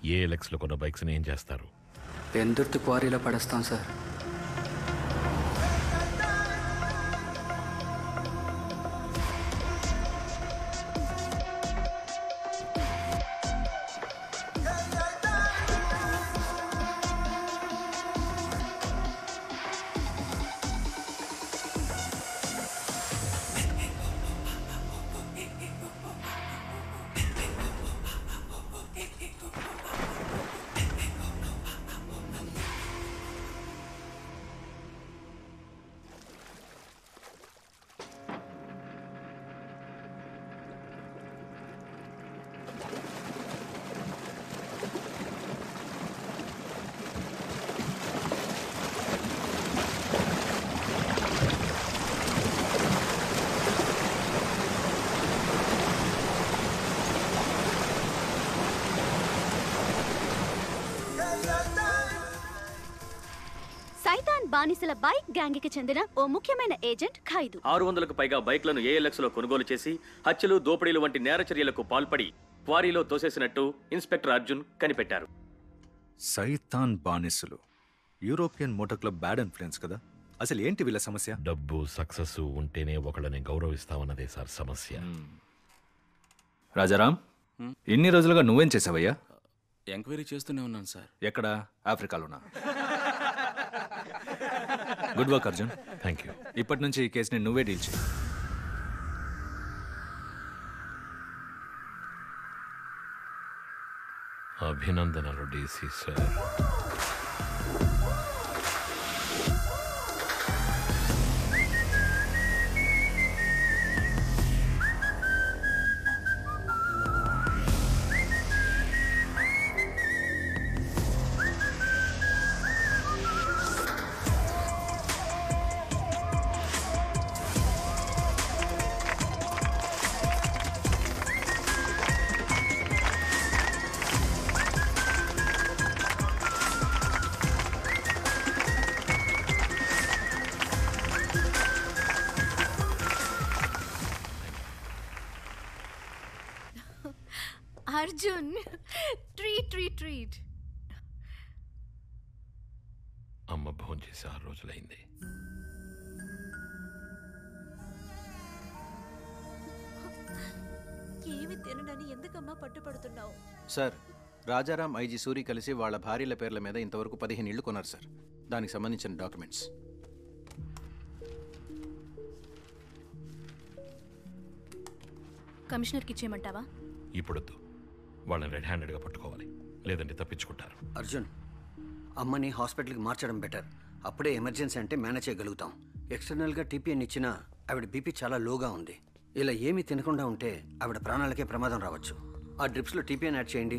ఏఎల్ఎక్స్లో కొన్న బైక్స్ని ఏం చేస్తారు? పెందుర్తి క్వారీలో పడేస్తాం సార్. సైతాన్ బానిసల బైక్ గ్యాంగ్ కి చెందిన ఓ ముఖ్యమైన ఏజెంట్ ఖైదు 600కు పైగా బైక్లను ఏఎల్ఎక్స్ లో కొనుగోలు చేసి హత్యలు, దోపిడీలు వంటి నేర చర్యలకు పాల్పడి క్వారీలో తోసేసినట్టు ఇన్స్పెక్టర్ అర్జున్ కనిపెట్టారు. సైతాన్ బానిసలు European motor club bad influence కదా. అసలు ఏంటి వీళ్ళ సమస్య? డబ్బు, సక్సెస్ ఉంటేనే ఒకళ్ళని గౌరవిస్తామన్నదే సార్ సమస్య. రాజారాం, ఇన్ని రోజులుగా నువ్వేం చేసావయ్యా? ఎంక్వైరీ చేస్తూనే ఉన్నాను సార్. ఎక్కడ? ఆఫ్రికాలోనా? Good work Arjun. Thank you. ఇప్పటి నుంచి ఈ కేసుని నువ్వే డీల్ చేయి. అభినందనలు DC sir. Arjun, treat treat treat. అమ్మ భోజనం చేసి 6 రోజులైంది. ఏమి తినడని ఎందుకమ్మా పట్టుపడుతున్నావు? సార్, రాజారాం, ఐజీ సూరి కలిసి వాళ్ళ భార్యల పేర్ల మీద ఇంతవరకు 15 ఇళ్లు కొన్నారు సార్. దానికి సంబంధించిన డాక్యుమెంట్స్. కమిషనర్కి ఇచ్చేయమంటావా? ఇప్పుడొద్దు, వాళ్ళని రెడ్ హ్యాండెడ్గా పట్టుకోవాలి, లేదంటే తప్పించుకుంటారు. అర్జున్, అమ్మని హాస్పిటల్కి మార్చడం బెటర్. అప్పుడే ఎమర్జెన్సీ అంటే మేనేజ్ చేయగలుగుతాం. ఎక్స్టర్నల్గా టీపీఎన్ ఇచ్చినా ఆవిడ బీపీ చాలా లోగా ఉంది. ఇలా ఏమీ తినకుండా ఉంటే ఆవిడ ప్రాణాలకే ప్రమాదం రావచ్చు. ఆ డ్రిప్స్లో టీపీఎన్ యాడ్ చేయండి.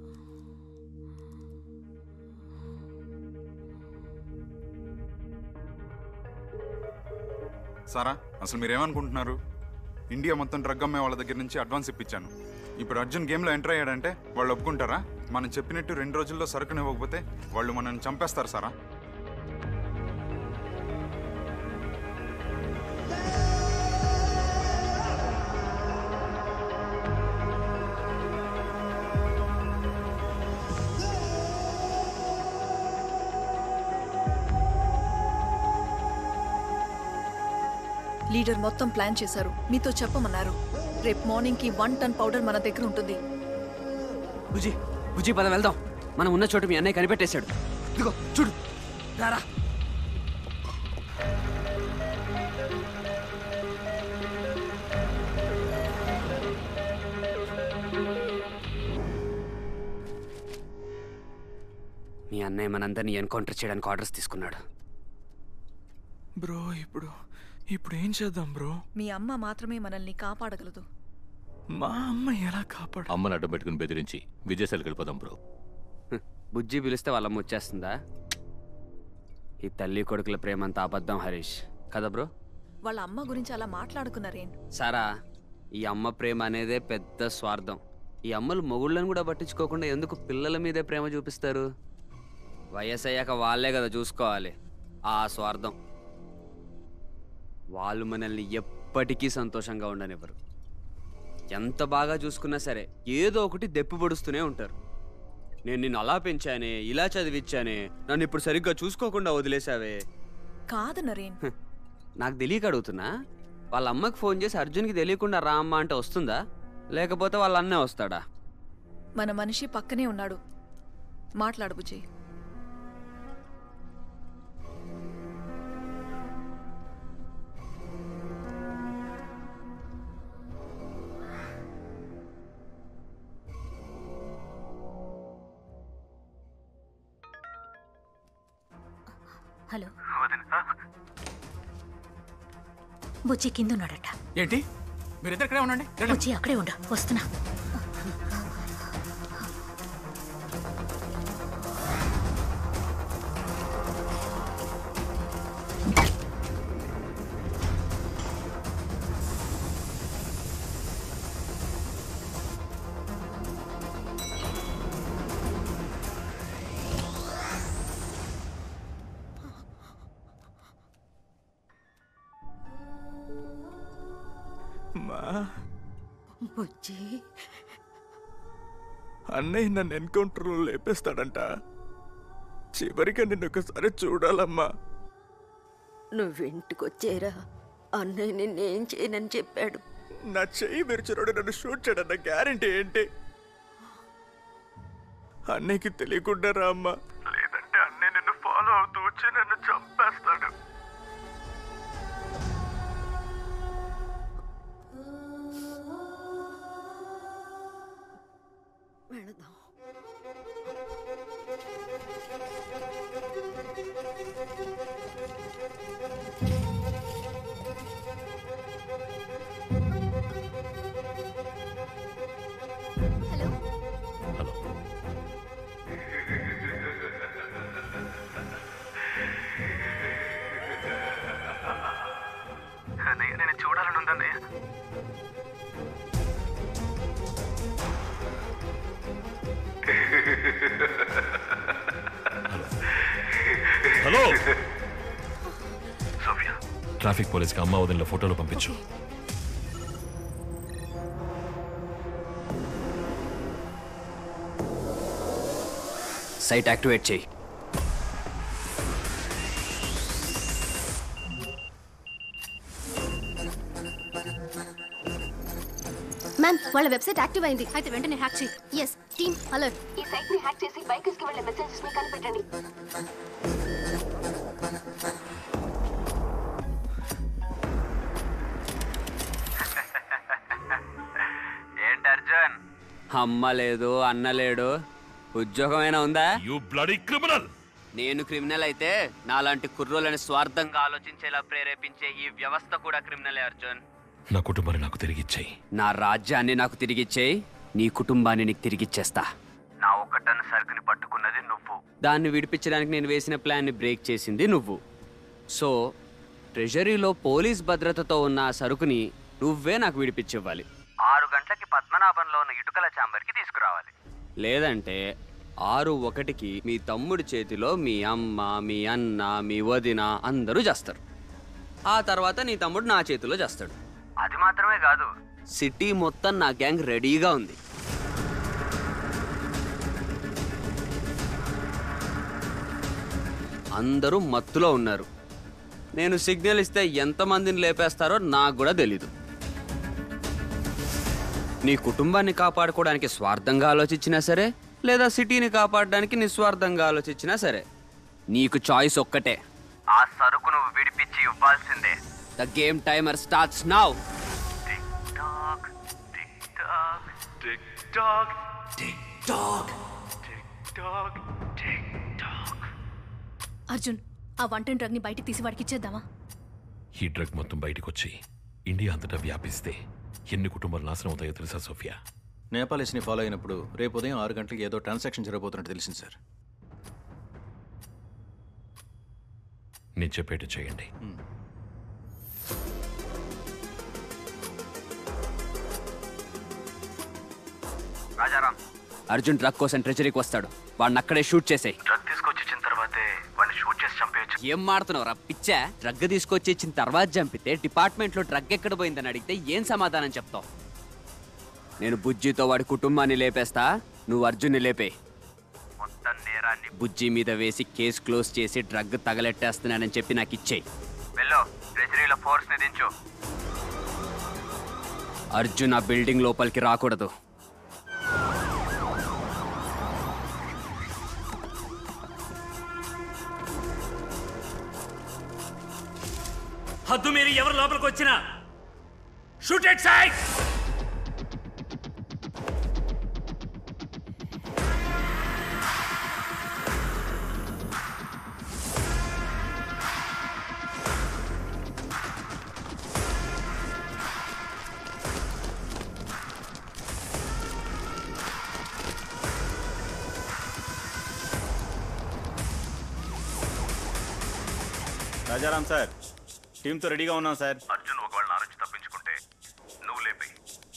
సారా, అసలు మీరేమనుకుంటున్నారు? ఇండియా మొత్తం డ్రగ్ అమ్మే వాళ్ళ దగ్గర నుంచి అడ్వాన్స్ ఇప్పించాను. ఇప్పుడు అర్జున్ గేమ్లో ఎంటర్ అయ్యాడంటే వాళ్ళు ఒప్పుకుంటారా? మనం చెప్పినట్టు 2 రోజుల్లో సరుకుని ఇవ్వకపోతే వాళ్ళు మనల్ని చంపేస్తారు సారా. లీడర్ మొత్తం ప్లాన్ చేశారు. మీతో చెప్పమన్నారు. రేపు మార్నింగ్కి 1 టన్ పౌడర్ మన దగ్గర ఉంటుంది. బుజ్జి, బుజ్జి పద వెళ్దాం. మనం ఉన్న చోటు మీ అన్నయ్య కనిపెట్టేశాడు. ఇదిగో చూడు, రారా. మీ అన్నయ్య మనందరినీ ఎన్కౌంటర్ చేయడానికి ఆర్డర్స్ తీసుకున్నాడు. బ్రో, ఇప్పుడు ఏం చేద్దాం బ్రో? మీ అమ్మ మాత్రమే మనల్ని కాపాడగలదు. మా అమ్మ ఎలా కాపాడు? అమ్మని అడ్డం పెట్టుకుని బెదిరించి విజయశాలకు వెళ్ళిపోదాం బ్రో. బుజ్జి పిలిస్తే వాళ్ళమ్మ వచ్చేస్తుందా? ఈ తల్లి కొడుకుల ప్రేమంతా అబద్ధం హరీష్, కదా బ్రో? వాళ్ళ అమ్మ గురించి అలా మాట్లాడుకున్నారేం? సారా, ఈ అమ్మ ప్రేమ అనేదే పెద్ద స్వార్థం. ఈ అమ్మలు మొగుళ్ళని కూడా పట్టించుకోకుండా ఎందుకు పిల్లల మీదే ప్రేమ చూపిస్తారు? వయసు అయ్యాక వాళ్ళే కదా చూసుకోవాలి. ఆ స్వార్థం. వాళ్ళు మనల్ని ఎప్పటికీ సంతోషంగా ఉండనివ్వరు. ఎంత బాగా చూసుకున్నా సరే ఏదో ఒకటి దెప్పి పొడుస్తూనే ఉంటారు. నేను నిన్ను అలా పెంచానే, ఇలా చదివించానే, నన్ను ఇప్పుడు సరిగ్గా చూసుకోకుండా వదిలేసావే. కాదు నరేన్, నాకు తెలియక అడుగుతున్నా. వాళ్ళ అమ్మకి ఫోన్ చేసి అర్జున్కి తెలియకుండా రా అమ్మ అంటే వస్తుందా, లేకపోతే వాళ్ళ అన్నే వస్తాడా? మన మనిషి పక్కనే ఉన్నాడు, మాట్లాడు బుజ్జి. హలో బుజ్జి కింద ఉన్నాడట. ఏంటి మీరిద్దరు ఇక్కడే ఉండండి. బుజ్జి అక్కడే ఉండు, వస్తున్నా. బుజ్జి, అన్నయ్య నన్ను ఎన్కౌంటర్లో లేపేస్తాడంట. చివరిగా నిన్ను ఒకసారి చూడాలమ్మా. నువ్వింటికొచ్చేరా, అన్నయ్య నిన్నేం చేయనని చెప్పాడు. నా చెయ్యి విరిచినోడు నన్ను షూట్ చేయడన్న గ్యారంటీ ఏంటి? అన్నయ్యకి తెలియకుండా రా అమ్మా, లేదంటే అన్నయ్య నిన్ను ఫాలో అవుతూ వచ్చి నన్ను చంపేస్తాడు. వెళదాం. అన్నయ్య నేను చూడాలని ఉందన్నయ్య. హలో సోఫియా, ట్రాఫిక్ పోలీస్కి అమ్మ వదిలిన ఫోటోలు పంపించు. సైట్ యాక్టివేట్ చేయి. మ్యామ్, వాళ్ళ వెబ్సైట్ యాక్టివ్ అయింది. అయితే వెంటనే హ్యాక్ చేయి. S team alert. ఈ సైట్ ని హ్యాక్ చేసి బైకర్స్ కి వెళ్ళే మెసేజెస్ ని కనిపెట్టండి. ఏంటి అర్జున్, అమ్మ లేదు, అన్న లేడు, ఉద్యోగమైనా ఉందా? You bloody criminal. నేను క్రిమినల్ అయితే నాలాంటి కుర్రోలని స్వార్థంగా ఆలోచించేలా ప్రేరేపించే ఈ వ్యవస్థ కూడా క్రిమినలే అర్జున్. నా కుటుంబాన్ని నాకు తిరిగిచ్చేయి. నా రాజ్యాన్ని నాకు తిరిగిచ్చేయి, నీ కుటుంబాన్ని నీకు తిరిగిచ్చేస్తా. నా ఒక టన్ సరుకుని పట్టుకున్నది నువ్వు, దాన్ని విడిపించడానికి నేను వేసిన ప్లాన్ని బ్రేక్ చేసింది నువ్వు. సో ట్రెజరీలో పోలీస్ భద్రతతో ఉన్న ఆ సరుకుని నువ్వే నాకు విడిపించివ్వాలి. 6 గంటలకి పద్మనాభంలో ఉన్న ఇటుకల ఛాంబర్కి తీసుకురావాలి. లేదంటే 6:01కి మీ తమ్ముడి చేతిలో మీ అమ్మ, మీ అన్న, మీ వదిన అందరూ చేస్తారు. ఆ తర్వాత నీ తమ్ముడు నా చేతిలో చేస్తాడు. అది మాత్రమే కాదు, సిటీ మొత్తం నా గ్యాంగ్ రెడీగా ఉంది. అందరూ మత్తులో ఉన్నారు. నేను సిగ్నల్ ఇస్తే ఎంతమందిని లేపేస్తారో నాకు కూడా తెలీదు. నీ కుటుంబాన్ని కాపాడుకోవడానికి స్వార్థంగా ఆలోచించినా సరే, లేదా సిటీని కాపాడడానికి నిస్వార్థంగా ఆలోచించినా సరే, నీకు చాయిస్ ఒక్కటే. ఆ సరుకు నువ్వు విడిపించి ఇవ్వాల్సిందే. The game timer starts now. Arjun, ఆ వంటన్ డ్రగ్ ని బయటికి తీసి వాడికి ఇచ్చేద్దామా? ఈ డ్రగ్ మొత్తం బయటకు వచ్చి ఇండియా అంతటా వ్యాపిస్తే ఎన్ని కుటుంబాలు నాశనం అవుతాయో తెలుసా సోఫియా? నేపాలీస్ని ఫాలో అయినప్పుడు రేపు ఉదయం 6 గంటలకు ఏదో ట్రాన్సాక్షన్ జరగబోతున్నట్టు తెలిసింది సార్. నేను చెప్పేట్టు చేయండి. రాజారాం, అర్జున్ డ్రగ్ కోసం ట్రెజరీకి వస్తాడు. వాడిని అక్కడే షూట్ చేసేయ్. డ్రగ్ తీసుకొచ్చి ఇచ్చిన తర్వాతే వాడిని షూట్ చేసి చంపేయచ్చు. ఏం మాడుతున్నావు రా పిచ్చా? డ్రగ్ తీసుకొచ్చి ఇచ్చిన తర్వాత చంపితే డిపార్ట్మెంట్లో డ్రగ్ ఎక్కడ పోయిందని అడిగితే ఏం సమాధానం చెప్తావు? నేను బుజ్జితో వాడి కుటుంబాన్ని లేపేస్తా, నువ్వు అర్జున్ని లేపే. నేరాన్ని బుజ్జి మీద వేసి కేసు క్లోజ్ చేసి డ్రగ్ తగలెట్టేస్తున్నానని చెప్పి నాకు ఇచ్చేయి. వెళ్ళు, ట్రెజరీలో ఫోర్స్ ని దించు. అర్జున్ ఆ బిల్డింగ్ లోపలికి రాకూడదు. హద్దు మీరు ఎవరు లోపలికి వచ్చినా shoot at sight. Rajaram sir, టీంతో రెడీగా ఉన్నాం సార్. అర్జున్ ఒకవేళ నా నుంచి తప్పించుకుంటే నువ్వు లేపి.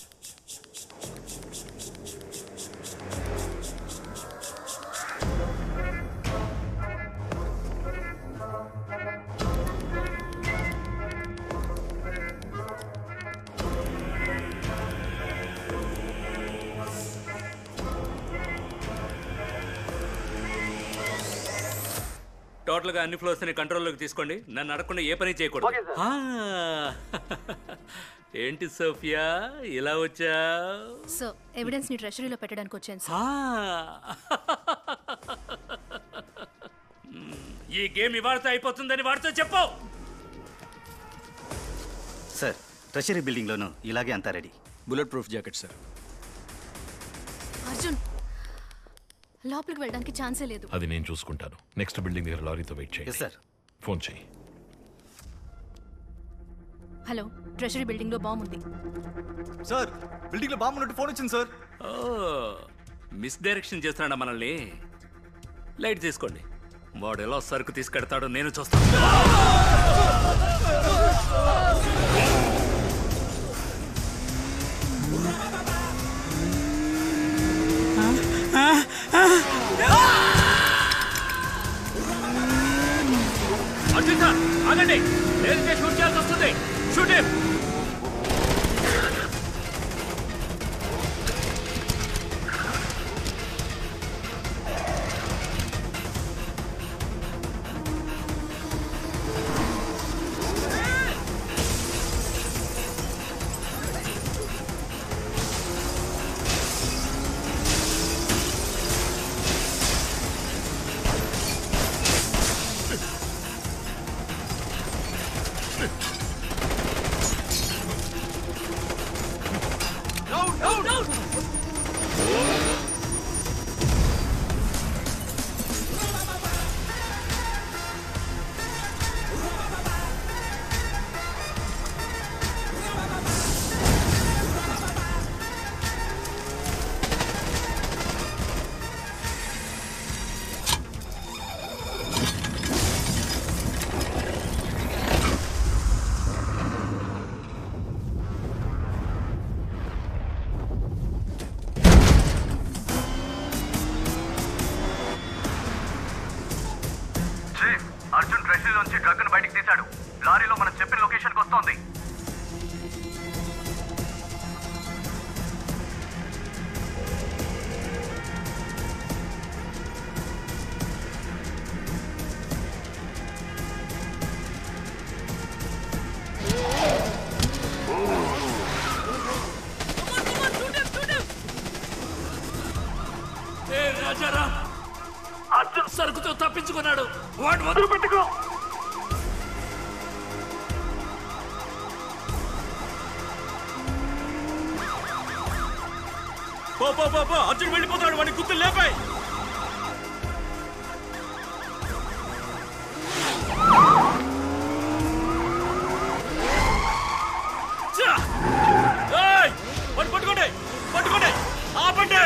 టోటల్ గా అన్ని ఫ్లోర్స్ ని కంట్రోల్లోకి తీసుకోండి. నన్ను అడగకుండా ఏ పని చేయకూడదు. ఏంటి సోఫియా ఇలా వచ్చా? సో ఎవిడెన్స్ ని ట్రెషరీలో పెట్టడానికి వచ్చాను సార్. ఈ గేమ్ ఇవాళతో అయిపోతుందని వాడితో చెప్పు. సార్, ట్రెషరీ బిల్డింగ్ లోను ఇలాగే అంతా ready. Bullet proof jacket sir. Arjun లోపలికి వెళ్ళడానికి ఛాన్సే లేదు. అది నేను చూసుకుంటాను. నెక్స్ట్ బిల్డింగ్ దగ్గర లారీతో వెయిట్ చేయండి. సార్. ఫోన్ చేయి. హలో, ట్రెషరీ బిల్డింగ్ లో బాంబు ఉంది సార్. బిల్డింగ్ లో బాంబు ఉన్నట్టు ఫోన్ వచ్చింది సార్. మిస్ డైరెక్షన్ చేస్తున్నాడా మనల్ని? లైట్ తీసుకోండి. వాడు ఎలా సరుకు తీసుకెడతాడో నేను చూస్తాను. అర్జున్ సార్ ఆగండి, లేదంటే షూట్ చేయాల్సి వస్తుంది. Shoot him. అర్జున్ ట్రెషరీలోంచి డ్రగ్ ను బయటికి తీశాడు. లారీలో మనం చెప్పిన లొకేషన్కి వస్తోంది. రాజారాం, అర్జున్ సరుకుతో తప్పించుకున్నాడు. వాడు మొదలు పెట్టుకో. అర్జున్ వెళ్ళిపోతాడు. వాడిని గుర్తులు లేపాయి. పట్టుకోండి, పట్టుకోండి, ఆపండి.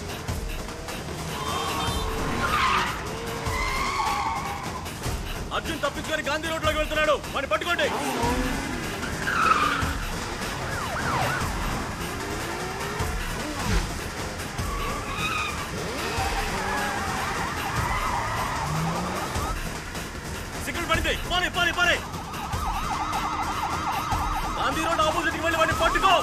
అర్జున్ తప్పించుకొని గాంధీ రోడ్లోకి వెళ్తున్నాడు. వాడిని పట్టుకోండి. సిగ్నల్ పడింది. పాలి పాలి పాలి. గాంధీ రోడ్ ఆపోజిట్కి వెళ్ళి వాడిని పట్టుకో.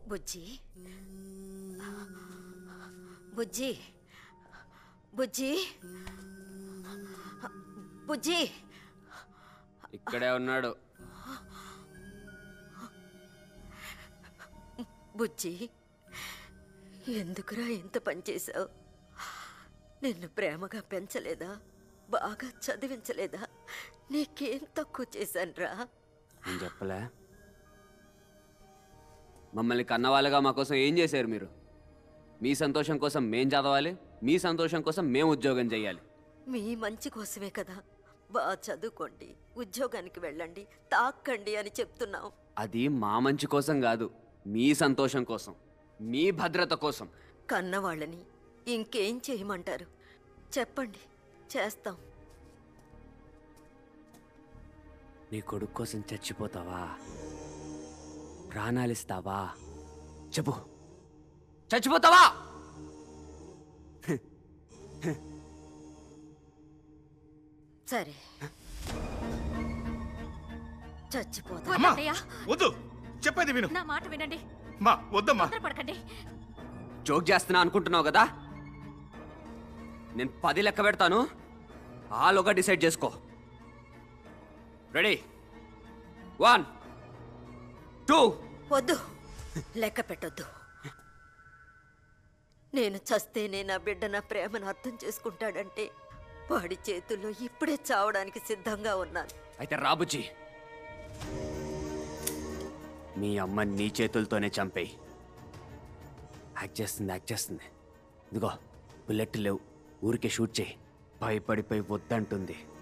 బుజ్జి బుజ్జి బుజ్జి బుజ్జి ఇక్కడే ఉన్నాడు. బుజ్జి ఎందుకురా ఇంత పని చేశావు? నిన్ను ప్రేమగా పెంచలేదా? బాగా చదివించలేదా? నీకేం తక్కువ చేశానురా? నేను చెప్పలే? మమ్మల్ని కన్నవాళ్ళుగా మా కోసం ఏం చేశారు మీరు? మీ సంతోషం కోసం మేం చదవాలి, మీ సంతోషం కోసం మేము ఉద్యోగం చేయాలి. మీ మంచి కోసమే కదా. బాగా చదువుకోండి, ఉద్యోగానికి వెళ్ళండి, తాక్కండి అని చెప్తున్నావు. అది మా మంచి కోసం కాదు, మీ సంతోషం కోసం, మీ భద్రత కోసం. కన్నవాళ్ళని ఇంకేం చేయమంటారు? చెప్పండి, చేస్తాం. నీ కొడుకు కోసం చచ్చిపోతావా? ప్రాణాలిస్తావా? చెప్పు, చచ్చిపోతావా? సరే, చచ్చిపోతా. అమ్మా వద్దు, చెప్పేది విను. నా మాట వినండి. మా వద్దమ్మా. పడకండి. జోక్ చేస్తున్నా అనుకుంటున్నావు కదా? నేను 10 లెక్క పెడతాను, ఆలోగా డిసైడ్ చేసుకో. రెడీ? 1 2. వద్దు, లెక్క పెట్టొద్దు. నేను చస్తేనే నా బిడ్డ నా ప్రేమను అర్థం చేసుకుంటాడంటే వాడి చేతుల్లో ఇప్పుడే చావడానికి సిద్ధంగా ఉన్నాను. అయితే రాబుజ్జి, మీ అమ్మ నీ చేతులతోనే చంపేయి. యాక్ట్ చేస్తుంది. ఇదిగో బుల్లెట్ లేవు, ఊరికే షూట్ చేయి. భయపడిపోయి వద్దంటుంది.